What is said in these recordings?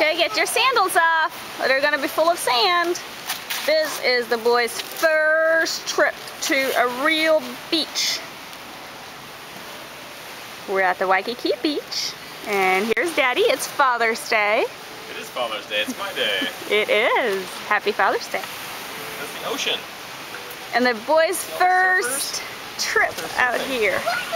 Okay, get your sandals off. They're gonna be full of sand. This is the boys' first trip to a real beach. We're at the Waikiki Beach, and here's Daddy. It's Father's Day. It is Father's Day. It's my day. It is. Happy Father's Day. That's the ocean. And the boys' first trip out here.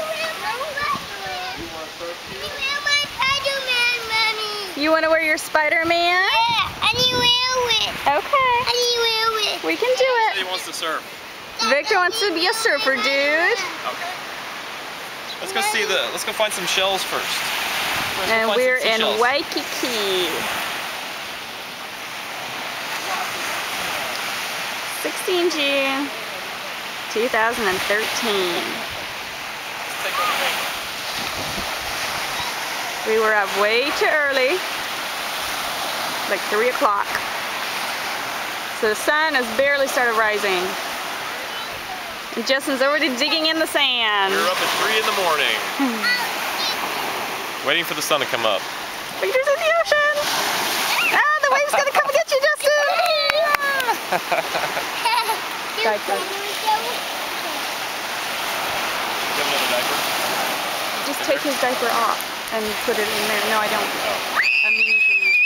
You want to wear your Spider-Man? Yeah, and you will it. Okay. And you will it. We can do it. He wants to surf. Victor wants to be a surfer, dude. Okay. Let's go see the. Let's go find some shells first. And we're in Waikiki. 16 June 2013. We were up way too early, like 3 o'clock. So the sun has barely started rising. And Justin's already digging in the sand. We were up at 3 in the morning. Waiting for the sun to come up. Victor's in the ocean! Ah, the wave's gonna come get you, Justin! Diaper. You have another diaper? Just take his diaper off and put it in there. No, I don't. I'm meaning to leave.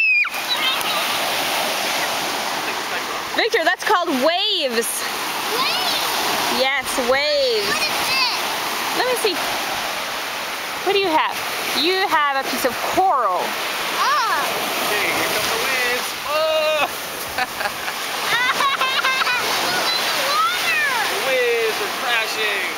Victor, that's called waves. Waves? Yes, waves. What is this? Let me see. What do you have? You have a piece of coral. Oh. Okay, here come the waves. Oh! The waves are crashing.